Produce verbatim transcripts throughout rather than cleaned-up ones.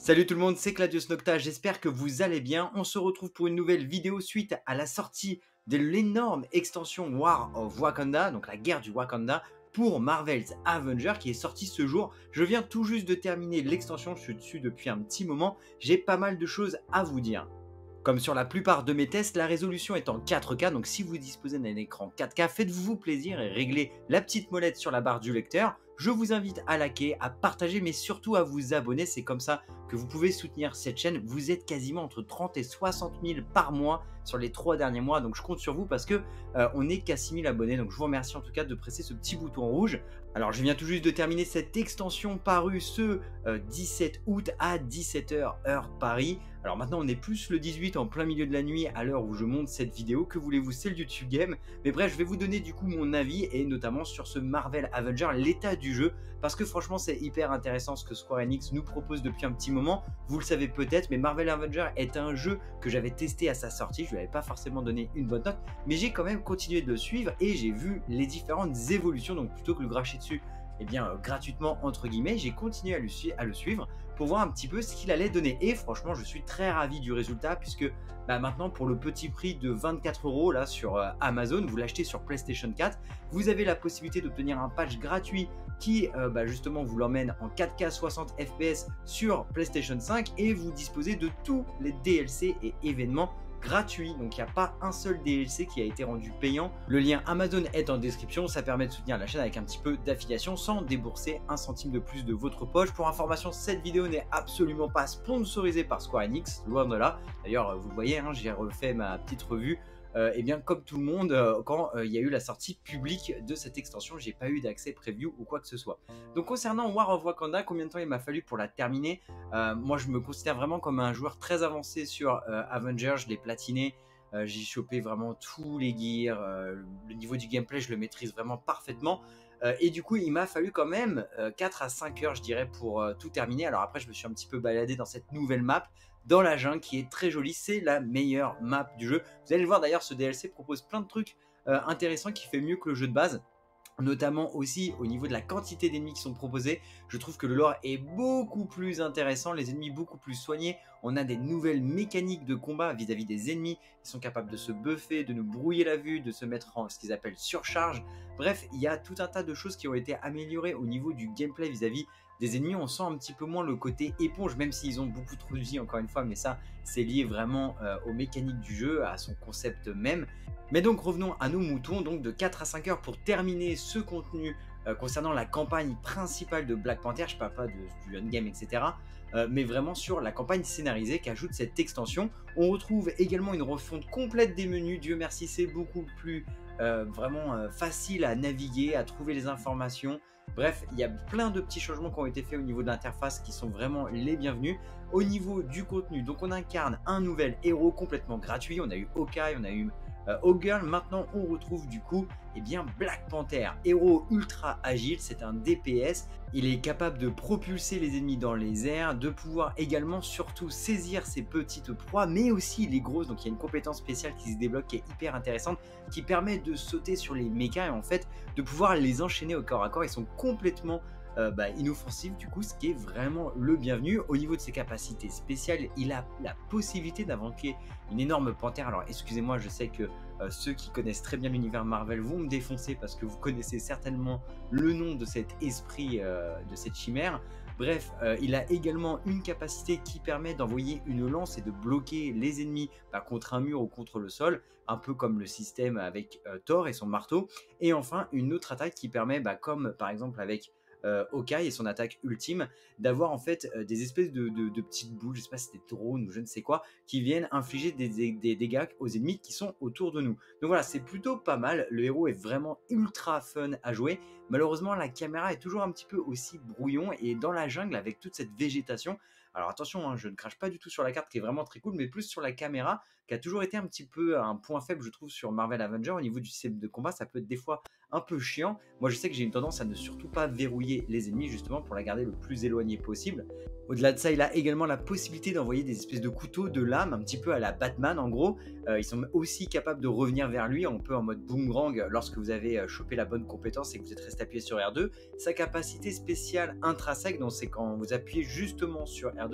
Salut tout le monde, c'est Claudius Nocta, j'espère que vous allez bien. On se retrouve pour une nouvelle vidéo suite à la sortie de l'énorme extension War of Wakanda, donc la guerre du Wakanda, pour Marvel's Avengers qui est sortie ce jour. Je viens tout juste de terminer l'extension, je suis dessus depuis un petit moment, j'ai pas mal de choses à vous dire. Comme sur la plupart de mes tests, la résolution est en quatre K, donc si vous disposez d'un écran quatre K, faites-vous plaisir et réglez la petite molette sur la barre du lecteur. Je vous invite à liker, à partager, mais surtout à vous abonner, c'est comme ça que vous pouvez soutenir cette chaîne. Vous êtes quasiment entre trente et soixante mille par mois sur les trois derniers mois, donc je compte sur vous parce que euh, on n'est qu'à six mille abonnés, donc je vous remercie en tout cas de presser ce petit bouton rouge. Alors je viens tout juste de terminer cette extension parue ce euh, dix-sept août à dix-sept heures heure Paris. Alors maintenant on est plus le dix-huit en plein milieu de la nuit à l'heure où je monte cette vidéo, que voulez-vous, c'est le YouTube Game. Mais bref, je vais vous donner du coup mon avis et notamment sur ce Marvel Avenger, l'état du jeu, parce que franchement c'est hyper intéressant ce que Square Enix nous propose depuis un petit moment. Vous le savez peut-être, mais Marvel Avenger est un jeu que j'avais testé à sa sortie, je lui avais pas forcément donné une bonne note, mais j'ai quand même continué de le suivre et j'ai vu les différentes évolutions, donc plutôt que le cracher dessus, eh bien euh, gratuitement entre guillemets, j'ai continué à le, à le suivre pour voir un petit peu ce qu'il allait donner. Et franchement, je suis très ravi du résultat puisque bah, maintenant, pour le petit prix de vingt-quatre euros là sur euh, Amazon, vous l'achetez sur PlayStation quatre, vous avez la possibilité d'obtenir un patch gratuit qui euh, bah, justement vous l'emmène en quatre K soixante F P S sur PlayStation cinq et vous disposez de tous les D L C et événements gratuit, donc il n'y a pas un seul D L C qui a été rendu payant. Le lien Amazon est en description, ça permet de soutenir la chaîne avec un petit peu d'affiliation sans débourser un centime de plus de votre poche. Pour information, cette vidéo n'est absolument pas sponsorisée par Square Enix, loin de là. D'ailleurs, vous le voyez, hein, j'ai refait ma petite revue. Euh, et bien comme tout le monde, euh, quand euh, il y a eu la sortie publique de cette extension, j'ai pas eu d'accès preview ou quoi que ce soit. Donc concernant War of Wakanda, combien de temps il m'a fallu pour la terminer? euh, Moi je me considère vraiment comme un joueur très avancé sur euh, Avengers, je l'ai platiné, euh, j'ai chopé vraiment tous les gears, euh, le niveau du gameplay je le maîtrise vraiment parfaitement. Euh, et du coup il m'a fallu quand même euh, quatre à cinq heures je dirais pour euh, tout terminer. Alors après je me suis un petit peu baladé dans cette nouvelle map dans la jungle qui est très jolie, c'est la meilleure map du jeu. Vous allez le voir d'ailleurs, ce D L C propose plein de trucs euh, intéressants qui fait mieux que le jeu de base. Notamment aussi au niveau de la quantité d'ennemis qui sont proposés, je trouve que le lore est beaucoup plus intéressant, les ennemis beaucoup plus soignés, on a des nouvelles mécaniques de combat vis-à-vis des ennemis, ils sont capables de se buffer, de nous brouiller la vue, de se mettre en ce qu'ils appellent surcharge. Bref, il y a tout un tas de choses qui ont été améliorées au niveau du gameplay vis-à-vis des ennemis. On sent un petit peu moins le côté éponge, même s'ils ont beaucoup trop de vie encore une fois, mais ça c'est lié vraiment euh, aux mécaniques du jeu, à son concept même. Mais donc revenons à nos moutons, donc de quatre à cinq heures pour terminer ce contenu euh, concernant la campagne principale de Black Panther. Je parle pas de, du endgame, et cetera. Euh, mais vraiment sur la campagne scénarisée qu'ajoute cette extension. On retrouve également une refonte complète des menus. Dieu merci, c'est beaucoup plus euh, vraiment euh, facile à naviguer, à trouver les informations. Bref, il y a plein de petits changements qui ont été faits au niveau de l'interface qui sont vraiment les bienvenus. Au niveau du contenu, donc on incarne un nouvel héros complètement gratuit. On a eu Hawkeye, on a eu Euh, Hawkgirl. Maintenant on retrouve du coup eh bien Black Panther, héros ultra agile, c'est un D P S, il est capable de propulser les ennemis dans les airs, de pouvoir également surtout saisir ses petites proies mais aussi les grosses, donc il y a une compétence spéciale qui se débloque qui est hyper intéressante, qui permet de sauter sur les mechas et en fait de pouvoir les enchaîner au corps à corps. Ils sont complètement Euh, bah, inoffensif du coup, ce qui est vraiment le bienvenu. Au niveau de ses capacités spéciales, il a la possibilité d'invoquer une énorme panthère. Alors excusez-moi, je sais que euh, ceux qui connaissent très bien l'univers Marvel vont me défoncer parce que vous connaissez certainement le nom de cet esprit, euh, de cette chimère. Bref, euh, il a également une capacité qui permet d'envoyer une lance et de bloquer les ennemis bah, contre un mur ou contre le sol, un peu comme le système avec euh, Thor et son marteau. Et enfin, une autre attaque qui permet, bah, comme par exemple avec Euh, Hawkeye et son attaque ultime, d'avoir en fait euh, des espèces de, de, de petites boules, je sais pas si c'était des drones ou je ne sais quoi, qui viennent infliger des, des, des dégâts aux ennemis qui sont autour de nous. Donc voilà, c'est plutôt pas mal, le héros est vraiment ultra fun à jouer. Malheureusement la caméra est toujours un petit peu aussi brouillon et dans la jungle avec toute cette végétation. Alors attention, hein, je ne crache pas du tout sur la carte qui est vraiment très cool, mais plus sur la caméra qui a toujours été un petit peu un point faible je trouve sur Marvel Avenger. Au niveau du système de combat, ça peut être des fois un peu chiant. Moi je sais que j'ai une tendance à ne surtout pas verrouiller les ennemis justement pour la garder le plus éloignée possible. Au-delà de ça, il a également la possibilité d'envoyer des espèces de couteaux, de lames, un petit peu à la Batman en gros. Euh, ils sont aussi capables de revenir vers lui, un peu en mode boomerang lorsque vous avez chopé la bonne compétence et que vous êtes resté appuyé sur R deux. Sa capacité spéciale intrinsèque, donc c'est quand vous appuyez justement sur R deux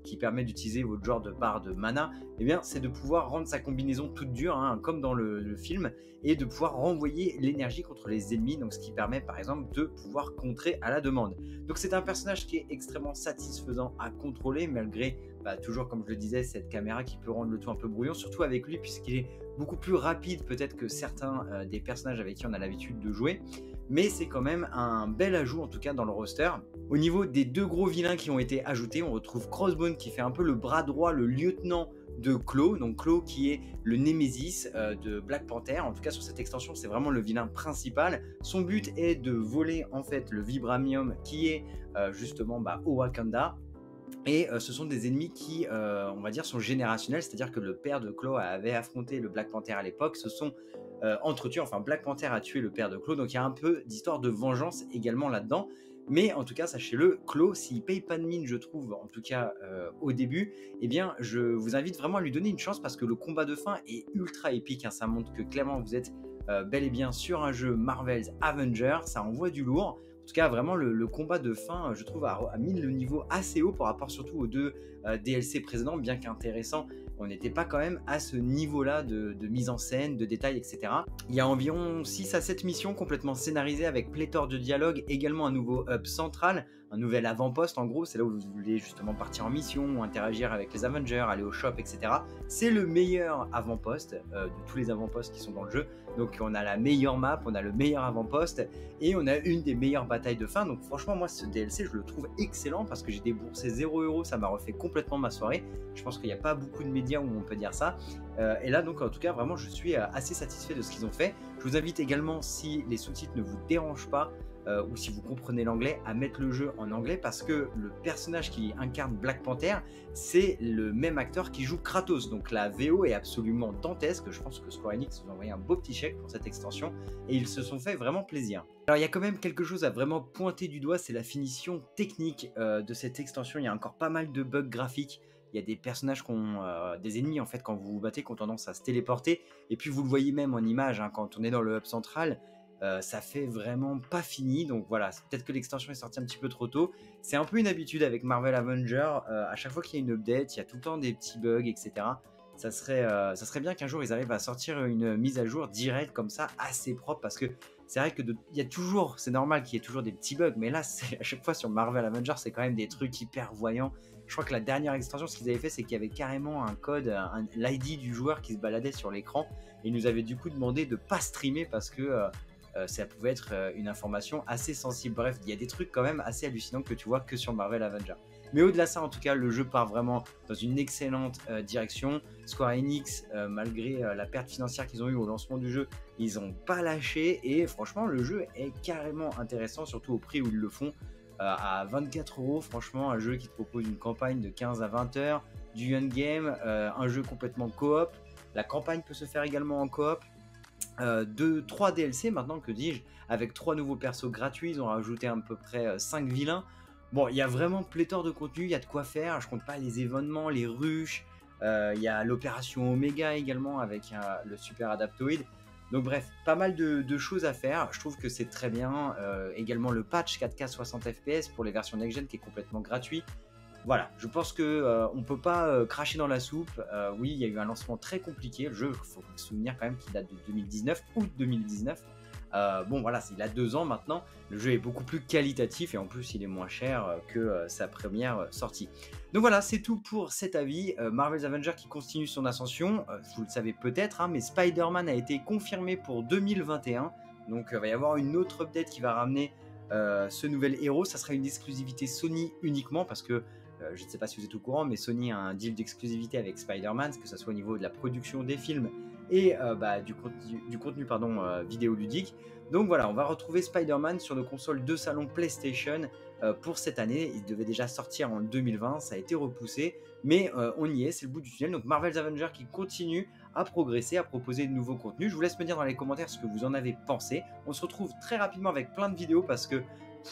qui permet d'utiliser votre genre de barre de mana, eh bien c'est de pouvoir rendre sa combinaison toute dure, hein, comme dans le, le film, et de pouvoir renvoyer l'énergie contre les ennemis, donc ce qui permet par exemple de pouvoir contrer à la demande. Donc c'est un personnage qui est extrêmement satisfaisant à contrôler, malgré bah, toujours comme je le disais cette caméra qui peut rendre le tout un peu brouillon, surtout avec lui puisqu'il est beaucoup plus rapide peut-être que certains euh, des personnages avec qui on a l'habitude de jouer, mais c'est quand même un bel ajout en tout cas dans le roster. Au niveau des deux gros vilains qui ont été ajoutés, on retrouve Crossbone qui fait un peu le bras droit, le lieutenant de Claw, donc Claw qui est le Némésis euh, de Black Panther. En tout cas sur cette extension c'est vraiment le vilain principal. Son but est de voler en fait le vibranium qui est euh, justement bah, au Wakanda. Et euh, ce sont des ennemis qui, euh, on va dire, sont générationnels, c'est-à-dire que le père de Claw avait affronté le Black Panther à l'époque, se sont euh, entretués, enfin Black Panther a tué le père de Claw, donc il y a un peu d'histoire de vengeance également là-dedans. Mais en tout cas, sachez-le, Claw, s'il paye pas de mine, je trouve, en tout cas euh, au début, eh bien, je vous invite vraiment à lui donner une chance parce que le combat de fin est ultra épique, hein, ça montre que clairement vous êtes euh, bel et bien sur un jeu Marvel's Avengers, ça envoie du lourd. En tout cas, vraiment, le, le combat de fin, je trouve, a, a mis le niveau assez haut par rapport surtout aux deux euh, D L C précédents, bien qu'intéressant. On n'était pas quand même à ce niveau-là de, de mise en scène, de détails, et cetera. Il y a environ six à sept missions complètement scénarisées avec pléthore de dialogues, également un nouveau hub central, un nouvel avant-poste en gros, c'est là où vous voulez justement partir en mission, interagir avec les Avengers, aller au shop, et cetera. C'est le meilleur avant-poste euh, de tous les avant-postes qui sont dans le jeu. Donc on a la meilleure map, on a le meilleur avant-poste et on a une des meilleures batailles de fin. Donc franchement moi ce D L C je le trouve excellent parce que j'ai déboursé zéro euro, ça m'a refait complètement ma soirée. Je pense qu'il n'y a pas beaucoup de médias où on peut dire ça. Euh, et là donc en tout cas vraiment je suis euh, assez satisfait de ce qu'ils ont fait. Je vous invite également, si les sous-titres ne vous dérangent pas, Euh, ou si vous comprenez l'anglais, à mettre le jeu en anglais parce que le personnage qui incarne Black Panther, c'est le même acteur qui joue Kratos. Donc la V O est absolument dantesque. Je pense que Square Enix vous a envoyé un beau petit chèque pour cette extension et ils se sont fait vraiment plaisir. Alors il y a quand même quelque chose à vraiment pointer du doigt, c'est la finition technique euh, de cette extension. Il y a encore pas mal de bugs graphiques. Il y a des personnages, qui ont, euh, des ennemis en fait quand vous vous battez, qui ont tendance à se téléporter. Et puis vous le voyez même en image, hein, quand on est dans le hub central. Euh, ça fait vraiment pas fini, donc voilà, peut-être que l'extension est sortie un petit peu trop tôt. C'est un peu une habitude avec Marvel Avengers, euh, à chaque fois qu'il y a une update, il y a tout le temps des petits bugs, et cetera. Ça serait, euh, ça serait bien qu'un jour ils arrivent à sortir une mise à jour directe comme ça, assez propre, parce que c'est vrai que de, il y a toujours, c'est normal qu'il y ait toujours des petits bugs, mais là, c'est, à chaque fois sur Marvel Avengers, c'est quand même des trucs hyper voyants. Je crois que la dernière extension, ce qu'ils avaient fait, c'est qu'il y avait carrément un code, un, l'I D du joueur qui se baladait sur l'écran, et ils nous avaient du coup demandé de pas streamer parce que euh, Euh, ça pouvait être euh, une information assez sensible. Bref, il y a des trucs quand même assez hallucinants que tu vois que sur Marvel Avengers. Mais au-delà de ça, en tout cas, le jeu part vraiment dans une excellente euh, direction. Square Enix, euh, malgré euh, la perte financière qu'ils ont eue au lancement du jeu, ils n'ont pas lâché. Et franchement, le jeu est carrément intéressant, surtout au prix où ils le font. Euh, à vingt-quatre euros, franchement, un jeu qui te propose une campagne de quinze à vingt heures, du endgame, euh, un jeu complètement coop. La campagne peut se faire également en coop. Euh, de trois D L C maintenant, que dis-je, avec trois nouveaux persos gratuits, ils ont rajouté à peu près euh, cinq vilains. Bon, il y a vraiment pléthore de contenu, il y a de quoi faire, je compte pas les événements, les rushs, euh, il y a l'opération Omega également avec euh, le super adaptoïde. Donc bref, pas mal de, de choses à faire, je trouve que c'est très bien. Euh, également le patch quatre K soixante F P S pour les versions next-gen qui est complètement gratuit. Voilà, je pense qu'on euh, ne peut pas euh, cracher dans la soupe. Euh, oui, il y a eu un lancement très compliqué. Le jeu, il faut se souvenir quand même qu'il date de deux mille dix-neuf, août deux mille dix-neuf. Euh, bon, voilà, il a deux ans maintenant. Le jeu est beaucoup plus qualitatif et en plus, il est moins cher euh, que euh, sa première euh, sortie. Donc voilà, c'est tout pour cet avis. Euh, Marvel's Avengers qui continue son ascension. Euh, vous le savez peut-être, hein, mais Spider-Man a été confirmé pour deux mille vingt et un. Donc, il euh, va y avoir une autre update qui va ramener euh, ce nouvel héros. Ça sera une exclusivité Sony uniquement parce que Euh, je ne sais pas si vous êtes au courant, mais Sony a un deal d'exclusivité avec Spider-Man, que ce soit au niveau de la production des films et euh, bah, du contenu, du contenu pardon, euh, vidéoludique. Donc voilà, on va retrouver Spider-Man sur nos consoles de salon PlayStation euh, pour cette année. Il devait déjà sortir en deux mille vingt, ça a été repoussé, mais euh, on y est, c'est le bout du tunnel. Donc Marvel's Avengers qui continue à progresser, à proposer de nouveaux contenus. Je vous laisse me dire dans les commentaires ce que vous en avez pensé. On se retrouve très rapidement avec plein de vidéos parce que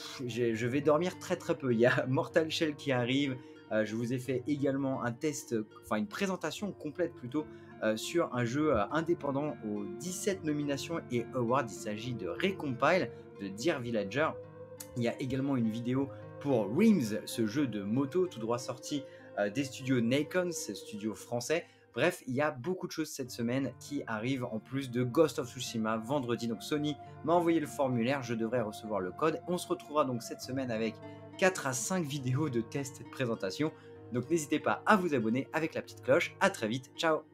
je vais dormir très très peu. Il y a Mortal Shell qui arrive. Euh, je vous ai fait également un test, enfin une présentation complète plutôt euh, sur un jeu euh, indépendant aux dix-sept nominations et awards. Il s'agit de Recompile de Dear Villager. Il y a également une vidéo pour Rims, ce jeu de moto tout droit sorti euh, des studios Nacon, c'est studio français. Bref, il y a beaucoup de choses cette semaine qui arrivent en plus de Ghost of Tsushima vendredi. Donc Sony m'a envoyé le formulaire, je devrais recevoir le code. On se retrouvera donc cette semaine avec quatre à cinq vidéos de tests et de présentation. Donc n'hésitez pas à vous abonner avec la petite cloche. À très vite, ciao!